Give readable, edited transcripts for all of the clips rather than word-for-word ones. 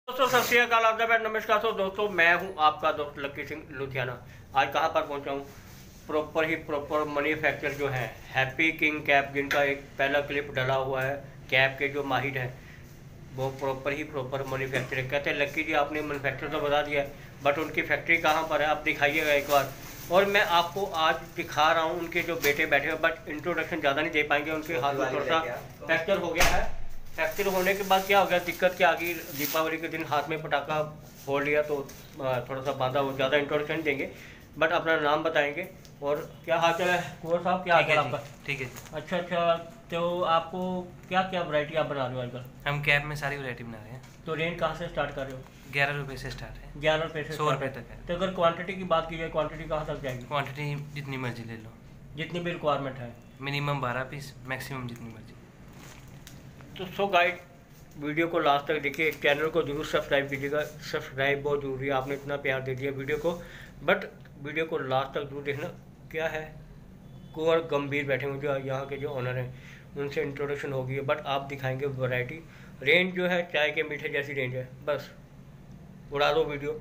दोस्तों सत श्री अकाल, आदाब, नमस्कार। दोस्तों मैं हूं आपका दोस्त लक्की सिंह लुधियाना। आज कहां पर पहुंचा हूं? प्रॉपर मैन्युफैक्चर जो है हैप्पी किंग कैप, जिनका एक पहला क्लिप डला हुआ है। कैप के जो माहिर हैं वो प्रॉपर मैन्युफैक्चर कहते हैं। लक्की जी आपने मैन्युफैक्चर तो बता दिया है, बट उनकी फैक्ट्री कहाँ पर है आप दिखाइएगा एक बार। और मैं आपको आज दिखा रहा हूँ उनके जो बेटे बैठे हैं, बट इंट्रोडक्शन ज़्यादा नहीं दे पाएंगे। उनके हाथ में थोड़ा सा फ्रैक्चर हो गया है। फ्रैक्चर होने के बाद क्या हो गया, दिक्कत क्या आ गई, दीपावली के दिन हाथ में पटाखा फोड़ लिया तो थोड़ा सा बांधा हो। ज़्यादा इंट्रोडक्शन देंगे, बट अपना नाम बताएंगे। और क्या हाल चाल है कुंवर साहब, क्या हाल चाल आपका? ठीक है। अच्छा, तो आपको क्या क्या वैरायटी आप बना रहे हो आजकल? हम कैप में सारी वैरायटी बना रहे हैं। तो रेंज कहाँ से स्टार्ट कर रहे हो? 11 रुपये से स्टार्ट है। 11 रुपये से 100 रुपये तक है। तो अगर क्वांटिटी की बात की जाए, क्वांटिटी कहाँ तक जाएगी? क्वांटिटी जितनी मर्जी ले लो, जितनी भी रिक्वायरमेंट है। मिनिमम 12 पीस, मैक्सिमम जितनी मर्जी। तो सो गाइड, वीडियो को लास्ट तक देखिए। चैनल को जरूर सब्सक्राइब कीजिएगा, सब्सक्राइब बहुत जरूरी है। आपने इतना प्यार दे दिया वीडियो को, बट वीडियो को लास्ट तक जरूर देखना। क्या है, कुंवर गंभीर बैठे हुए जो यहाँ के जो ऑनर हैं, उनसे इंट्रोडक्शन हो गई है, बट आप दिखाएंगे वैरायटी। रेंज जो है चाय के मीठे जैसी रेंज है, बस उड़ा दो वीडियो।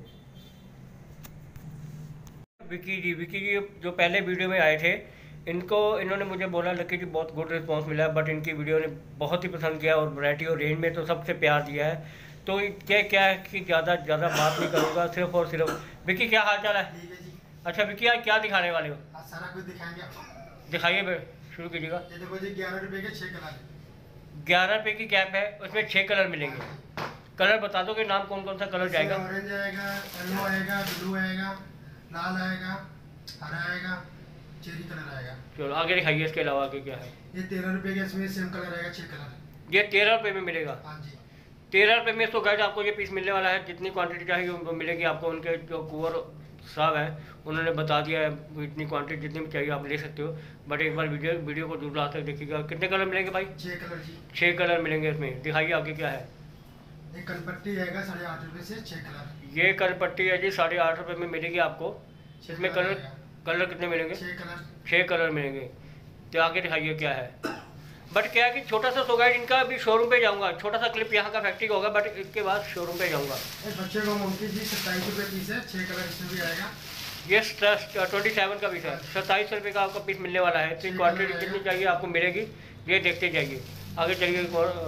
विकी जी जो पहले वीडियो में आए थे, इन्होंने मुझे बोला लक्की जी बहुत गुड रिस्पांस मिला है, बट इनकी वीडियो ने बहुत ही पसंद किया और वैरायटी और रेंज में तो सबसे प्यार दिया है। तो क्या है कि ज़्यादा बात नहीं करूँगा, सिर्फ और सिर्फ विकी क्या हाल चाल है? अच्छा विकी, आज क्या दिखाने वाले हो? सारा कुछ दिखाएंगे आपको। दिखाइए, शुरू कीजिएगा। ये देखो जी, 11 रुपए के 6 कलर। 11 रुपये की कैप है, उसमें 6 कलर मिलेंगे। कलर बता दो कि नाम कौन कौन सा कलर जाएगा? ऑरेंज आएगा, येलो आएगा, ब्लू आएगा, लाल आएगा, हरा आएगा, चेरी कलर आएगा। चलो आगे दिखाइए, इसके अलावा आगे क्या है? ये 13 रुपए के, इसमें सेम कलर आएगा, 6 कलर। ये 13 रुपये में मिलेगा। हाँ जी, 13 रुपये में तो गाइड आपको ये पीस मिलने वाला है। जितनी क्वांटिटी चाहिए उनको मिलेगी आपको। उनके जो कुंवर साहब हैं उन्होंने बता दिया है, इतनी क्वांटिटी जितनी भी चाहिए आप ले सकते हो। बट एक बार वीडियो को दूर लास्ट तक देखिएगा। कितने कलर मिलेंगे भाई? 6 कलर जी। 6 कलर मिलेंगे इसमें। दिखाइए आगे क्या है। ये कलपट्टी आएगा 8.5 रुपए से 6 कलर। ये कलपट्टी है जी, 8.5 रुपये में मिलेगी आपको। इसमें कलर कितने मिलेंगे? 6 कलर मिलेंगे। तो आगे दिखाइए क्या है। बट क्या है कि छोटा सा गाइड इनका अभी शोरूम पे जाऊंगा। छोटा सा क्लिप यहाँ का फैक्ट्री का होगा, बट इसके बाद शोरूम पे जाऊंगा। बच्चे को मोमकी जी 27 रुपए पीस है, 6 कलर इसमें भी आएगा। ये 27 का पीस है, 27 रुपये का आपका पीस मिलने वाला है। तो क्वांटिटी जितनी चाहिए आपको मिलेगी। ये देखते जाइए, आगे चलिए।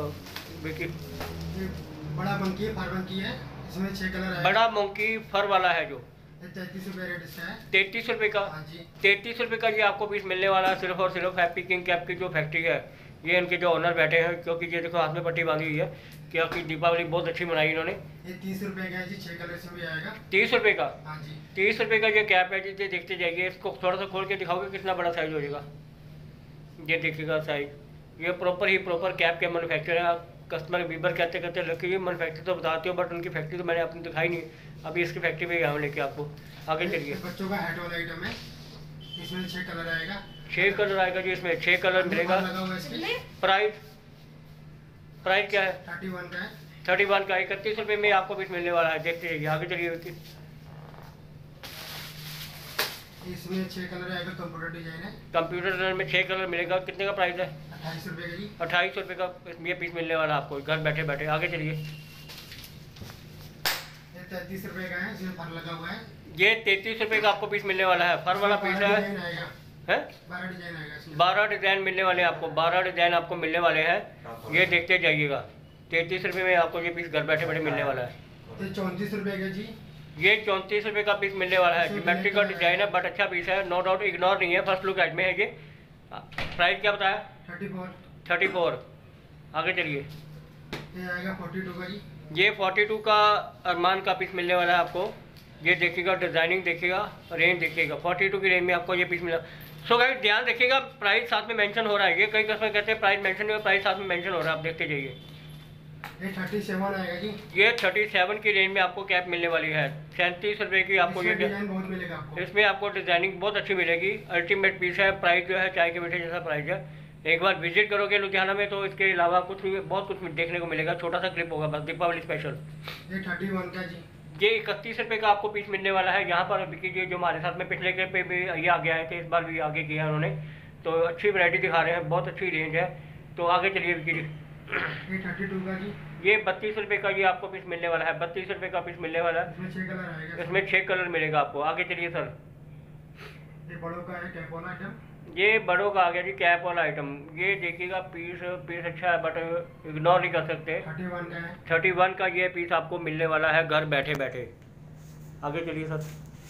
बड़ा मंकी है, फर मंकी है, इसमें 6 कलर आएगा। बड़ा मंकी फर वाला है जो 33 रुपये रेट इसका है। 33 रुपये का। हाँ जी, 33 रुपये का ये आपको पीस मिलने वाला है, सिर्फ और सिर्फ हैप्पी किंग कैप की जो फैक्ट्री है। ये इनके जो ऑनर बैठे हैं, क्योंकि ये देखो हाथ में पट्टी बांधी हुई है, क्योंकि दीपावली बहुत अच्छी मनाई इन्होंने। ये 30 रुपए का है जी, 6 कलर इसमें भी आएगा। 30 रुपये का। हाँ जी, 30 रुपये का ये कैप है जी। ये देखते जाइए, इसको थोड़ा सा खोल के दिखाओगे कितना बड़ा साइज हो जाएगा। ये देखिएगा साइज। ये प्रॉपर कैप के मैन्युफैक्चर है। कस्टमर बीबर कहते लक्की ये मैन्युफैक्चर तो बताते हो, बट उनकी फैक्ट्री तो मैंने आपने दिखाई नहीं। अभी इसकी फैक्ट्री पे यहाँ लेके आपको आगे चलिए। बच्चों का हेड वाला आइटम है, इसमें 6 कलर आएगा। 6 कलर आएगा जी, इसमें 6 कलर मिलेगा। प्राइस क्या है? 31 का है। 31 का। 31 रुपये में आपको पीस मिलने वाला है। देखते जाइए, आगे चलिए। इसमें 6 कलर आएगा, कंप्यूटर डिजाइन है। कंप्यूटर में 6 कलर मिलेगा। कितने का प्राइस है? 28 रुपये का जी। 28 रुपये का ये पीस मिलने वाला है आपको घर बैठे बैठे। आगे चलिए। ये 33 रुपये का है, इसमें फर लगा हुआ है। ये 33 रुपये का आपको पीस मिलने वाला है। फर वाला पीस है। 12 डिजाइन आएगा इसमें। 12 डिज़ाइन मिलने वाले हैं आपको। 12 डिज़ाइन आपको मिलने वाले हैं। ये देखते जाइएगा। 33 रुपये में आपको ये पीस घर बैठे बैठे मिलने वाला है। ये 34 रुपये का जी। ये 34 रुपये का पीस मिलने वाला है। ज्योमेट्री का डिजाइन है, बट अच्छा पीस है, नो डाउट, इग्नोर नहीं है। फर्स्ट लुक एड में है ये। प्राइस क्या बताया? 34। आगे चलिए। ये आएगा 42 का जी। ये 42 का अरमान का पीस मिलने वाला है आपको। ये देखिएगा, डिजाइनिंग देखिएगा, रेंज देखिएगा। 42 की रेंज में आपको ये पीस मिला। सो गाइस ध्यान रखिएगा, प्राइस साथ में मेंशन हो रहा है। ये कई कस्टमर कहते हैं प्राइस मेंशन नहीं हो, प्राइस साथ में मेंशन हो रहा है। आप देखते जाइए। ये 37 आएगा जी। ये 37 की रेंज में आपको कैप मिलने वाली है। 37 रुपये की आपको ये डिजाइन बहुत मिलेगा आपको। इसमें आपको डिजाइनिंग बहुत अच्छी मिलेगी। अल्टीमेट पीस है। प्राइस जो है चाय के मीठे जैसा प्राइस है। एक बार विजिट करोगे लुधियाना में तो इसके अलावा कुछ भी बहुत कुछ देखने को मिलेगा। छोटा सा क्लिप होगा बस, दीपावली स्पेशल। ये 31 का जी। ये 31 रुपये का आपको पीस मिलने वाला है। यहाँ पर विकी जी जो हमारे साथ में पिछले क्लिप पे भी ये आगे आए थे, इस बार भी आगे किया उन्होंने। तो अच्छी वैरायटी दिखा रहे हैं, बहुत अच्छी रेंज है। तो आगे चलिए विकी जी। ये 32 का जी। ये 32 रुपये का ये आपको पीस मिलने वाला है, 32 रुपये का पीस मिलने वाला है। इसमें 6 कलर आएगा। इसमें 6 कलर मिलेगा आपको। आगे चलिए सर। ये बड़ों का है कैप वाला आइटम। ये बड़ों का आ गया जी कैप वाला आइटम। ये देखिएगा पीस अच्छा है बट इग्नोर नहीं कर सकते। 31 का है। 31 का ये पीस आपको मिलने वाला है घर बैठे बैठे। आगे चलिए सर।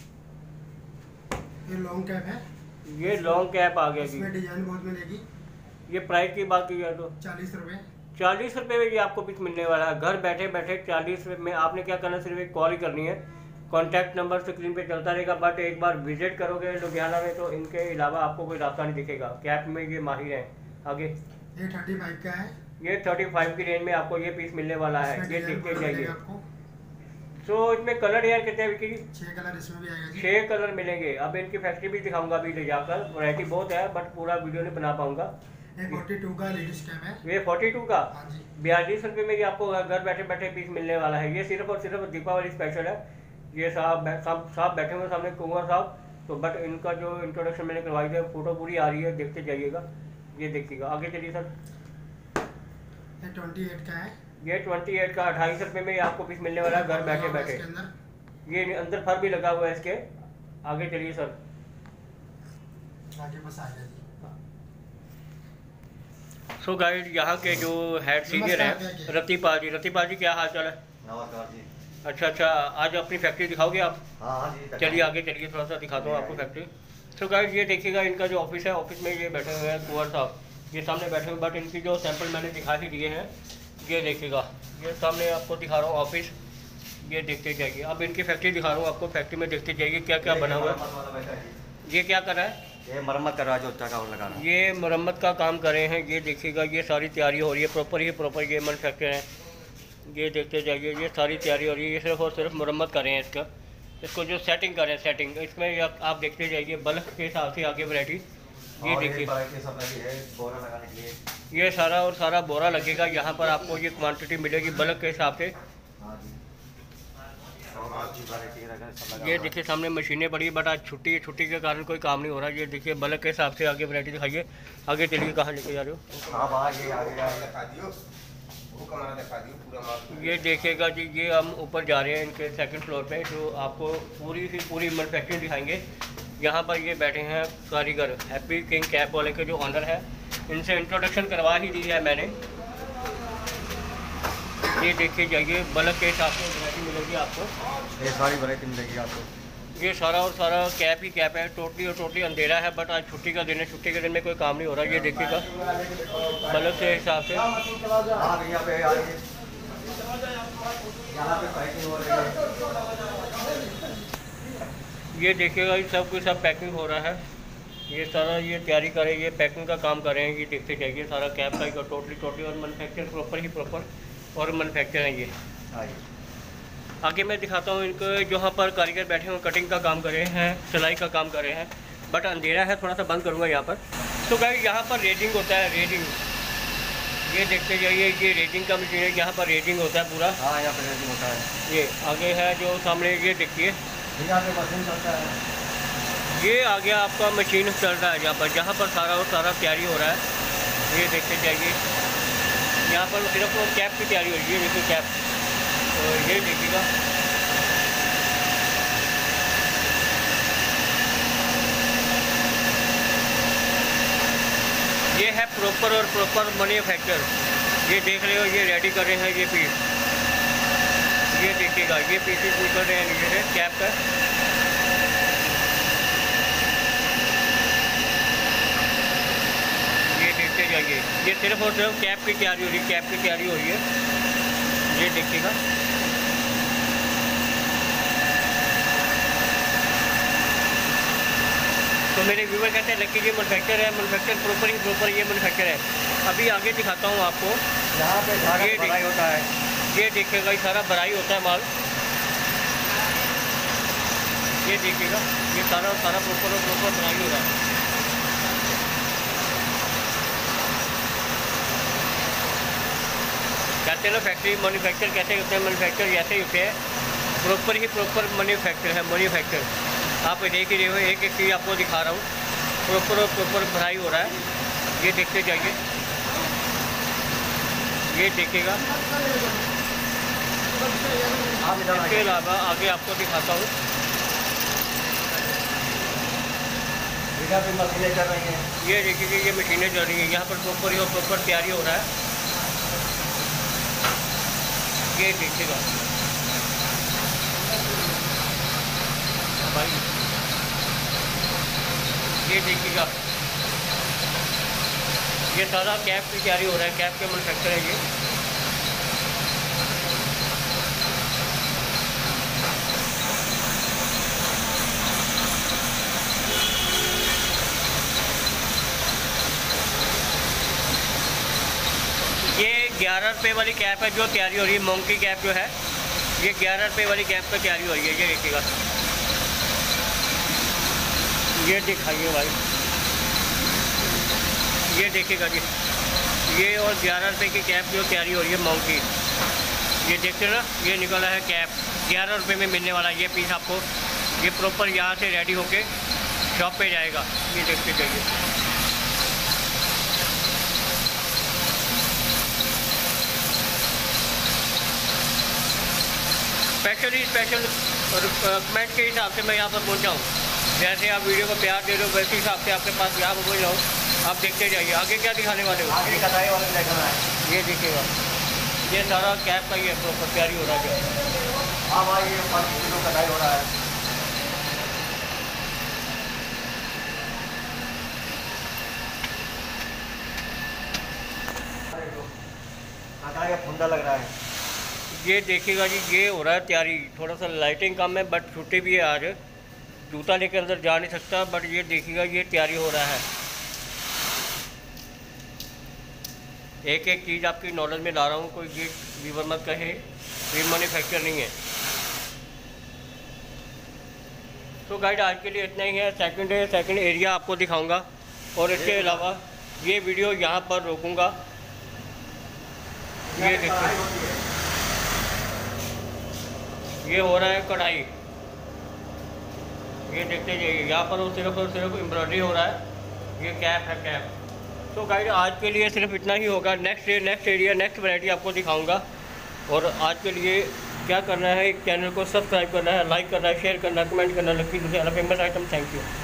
ये लॉन्ग कैप है। ये लॉन्ग कैप आ गया जी। इसमें डिजाइन बहुत मिलेगी। ये प्राइस की बात की जाए तो 40 रुपये। 40 रुपये में ये आपको पीस मिलने वाला है घर बैठे बैठे 40 रुपये में। आपने क्या करना, सिर्फ एक कॉल ही करनी है। कॉन्टैक्ट नंबर स्क्रीन पे चलता रहेगा, बट एक बार विजिट करोगे लुधियाना में तो इनके अलावा आपको कोई रास्ता नहीं दिखेगा। कैप में ये माहिर हैं। आगे ये 35 का है। ये 35 की रेंज में आपको ये पीस मिलने वाला है। ये देखते जाइए। तो इसमें कलर यार कितने विकी? 6 कलर इसमें भी आएगा। 6 कलर मिलेंगे। अब इनकी फैक्ट्री भी दिखाऊंगा अभी ले जाकर। वैरायटी बहुत है बट पूरा वीडियो नहीं बना पाऊंगा। ये 42 का लेडीज कैप है। ये 42 का हाँ जी। 42 रुपये में ये आपको घर बैठे बैठे पीस मिलने वाला है। ये सिर्फ और सिर्फ दीपावली स्पेशल है। ये साहब बैठे हुए सामने कुंवर साहब। तो बट इनका जो इंट्रोडक्शन मैंने करवाई थी फोटो पूरी आ रही है, देखते जाइएगा। ये देखिएगा। आगे चलिए सर। ये 28 का है। ये 28 का 28 रुपये में आपको पीस मिलने वाला है घर बैठे बैठे। ये अंदर फर भी लगा हुआ है इसके। आगे चलिए सर। आगे बस आ गया जी। सो गाइड यहाँ के जो हेड सीनियर है रतिपाल जी क्या हाल चाल है? नमस्कार जी। अच्छा, आज अपनी फैक्ट्री दिखाओगे आप? हाँ जी। चलिए आगे चलिए, थोड़ा सा दिखाता हूँ आपको फैक्ट्री। तो गाइड ये देखिएगा इनका जो ऑफिस है, ऑफिस में ये बैठे हुए हैं कुंवर साहब। ये सामने बैठे हुए, बट इनकी जो सैंपल मैंने दिखा ही दिए हैं। ये देखिएगा, ये सामने आपको दिखा रहा हूँ ऑफिस। ये देखते जाइए। अब इनकी फैक्ट्री दिखा रहा हूँ आपको। फैक्ट्री में देखते जाइए क्या क्या बना हुआ है। ये क्या कर रहा है? ये मरम्मत कर रहा है, जो अच्छा काम लगा रहा है। ये मरम्मत का काम कर रहे हैं। ये देखिएगा, ये सारी तैयारी हो रही है प्रॉपर ये मैन्युफैक्चर है। ये देखते जाइए, ये सारी तैयारी हो रही है। ये सिर्फ और सिर्फ मरम्मत कर रहे हैं इसको जो सेटिंग कर रहे हैं। सेटिंग इसमें आप देखते जाइए बल्क के हिसाब से आगे वैरायटी। ये देखिए बोरा लगाने के लिए ये सारा और सारा बोरा लगेगा। यहाँ पर आपको ये क्वांटिटी मिलेगी बल्क के हिसाब से। हाँ जी। और आज की वैरायटी सब लगा ये हुआ है। देखिए सामने मशीनें पड़ी, बट आज छुट्टी के कारण कोई काम नहीं हो रहा। ये देखिए बल्क के हिसाब से आगे वैरायटी दिखाइए। आगे चलिए, कहाँ लेके जा रहे हो? हाँ आगे ये देखिएगा जी, ये हम ऊपर जा रहे हैं इनके सेकंड फ्लोर पे, जो आपको पूरी मैन्युफैक्चरिंग दिखाएंगे। यहाँ पर ये बैठे हैं कारीगर, हैप्पी किंग कैप वाले के जो ऑनर है। इनसे इंट्रोडक्शन करवा ही दी है मैंने। ये देखिए जाइए, बल्क के हिसाब से वैरायटी मिलेगी आपको। ये सारी वैरायटी मिलेगी आपको। ये सारा और सारा कैप ही कैप है। टोटली अंधेरा है, बट आज छुट्टी का दिन है। छुट्टी के दिन में कोई काम नहीं हो रहा। ये देखिएगा बल्क के हिसाब से। ये देखिएगा, ये सब कुछ सब पैकिंग हो रहा है। ये सारा ये तैयारी कर रहे हैं, ये पैकिंग का काम कर रहे हैं। ये देखते जाइए, सारा कैप का टोटली और मैन्युफैक्चर प्रॉपर और मैन्युफैक्चर है ये। आगे मैं दिखाता हूँ इनको। जहाँ पर कारीगर बैठे हुए कटिंग का काम कर रहे हैं, सिलाई का काम कर रहे हैं, बट अंधेरा है, थोड़ा सा बंद करूँगा यहाँ पर। तो गाइस यहाँ पर रेजिंग होता है, रेजिंग। ये देखते जाइए, ये रेजिंग का मशीन है। यहाँ पर रेजिंग होता है पूरा। हाँ, यहाँ पर रेजिंग होता है। ये आगे है जो सामने, ये देखिए यहाँ पे मशीन चलता है। ये आ गया आपका मशीन चल रहा है जहाँ पर सारा और सारा तैयारी हो रहा है। ये देखते जाइए, यहाँ पर सिर्फ कैप की तैयारी हो रही है। देखिए कैप, तो ये देखिएगा। ये है प्रॉपर मैन्युफैक्चर। ये देख रहे हो, ये रेडी कर रहे हैं ये पीस। ये देखिएगा, ये पीसेस निकल रहे हैं नीचे से कैप का। ये देखते जाइए, ये सिर्फ और सिर्फ कैप की तैयारी हो रही है। कैप की तैयारी हो रही है। ये देखिएगा, तो मेरे व्यूवर कहते हैं लक्की जी मैन्युफैक्चर है, मैन्युफैक्चर प्रॉपर ये मैन्युफैक्चर है। अभी आगे दिखाता हूँ आपको। यहाँ पे ये भराई होता है। ये देखिएगा, ये सारा भराई होता है माल। ये देखिएगा, ये सारा प्रॉपर भराई हो रहा है। कहते हैं ना फैक्ट्री मैन्युफैक्चर कैसे होते हैं, मैन्युफैक्चर ऐसे ही होते हैं। प्रॉपर मैन्युफैक्चर है, मैन्युफैक्चर। आप देख ही रहे हो, एक चीज़ आपको दिखा रहा हूँ। प्रॉपर भराई हो रहा है। ये देखते जाइए। ये देखिएगा। इसके अलावा आगे आपको दिखाता हूँ, भी मशीनें चल रही हैं। ये देखिए ये मशीनें चल रही हैं, यहाँ पर प्रॉपर तैयारी हो रहा है। ये देखिएगा भाई, ये देखिएगा, ये सारा कैप की तैयारी हो रहा है, कैप के मैन्युफैक्चर है ये। ये 11 रुपये वाली कैप है जो तैयारी हो रही है, मोंकी कैप जो है, ये 11 रुपये वाली कैप पर तैयारी हो रही है। ये देखिएगा, ये दिखाइए भाई, ये देखिएगा जी, ये और 11 रुपये की कैप जो तैयारी हो रही है मोंकी। ये देखते ना, ये निकला है कैप 11 रुपये में मिलने वाला ये पीस आपको। ये प्रॉपर यहाँ से रेडी होके शॉप पे जाएगा। ये देखते जाइए, स्पेशल कमेंट के हिसाब से मैं यहाँ पर पहुँचा हूँ। जैसे आप वीडियो को प्यार दे रहे हो वैसे हिसाब से आपके पास यहाँ पर पहुँच जाऊँ। आप देखते जाइए आगे क्या दिखाने वाले हो। आगे कटाई वाले देखना है। ये देखिएगा, ये सारा कैप का ये प्रॉपर तैयारी हो रहा है। हाँ भाई, ये 5 किलो कटाई हो रहा है। कटाई का फुंदा लग रहा है। ये देखिएगा जी, ये हो रहा है तैयारी। थोड़ा सा लाइटिंग कम है बट छुट्टी भी है आज, जूता लेकर अंदर जा नहीं सकता, बट ये देखिएगा ये तैयारी हो रहा है। एक एक चीज़ आपकी नॉलेज में ला रहा हूँ, कोई ये वीवर मत कहे ये मैन्युफैक्चर नहीं है। तो गाइड आज के लिए इतना ही है। सेकंड एरिया आपको दिखाऊंगा और इसके अलावा ये वीडियो यहाँ पर रोकूंगा। ये देखिए, ये हो रहा है कढ़ाई, ये देखते जाइए, यहाँ पर वो सिर्फ और सिर्फ एम्ब्रॉयडरी हो रहा है। ये कैप है कैप। तो गाइड आज के लिए सिर्फ इतना ही होगा। नेक्स्ट एरिया नेक्स्ट वैरायटी आपको दिखाऊंगा। और आज के लिए क्या करना है, चैनल को सब्सक्राइब करना है, लाइक करना है, शेयर करना है, कमेंट करना है। Lucky Ludhiana famous item. Thank you.